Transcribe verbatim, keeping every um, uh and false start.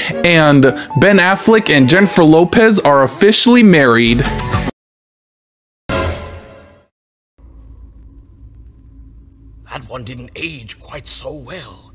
and Ben Affleck and Jennifer Lopez are officially married. That one didn't age quite so well.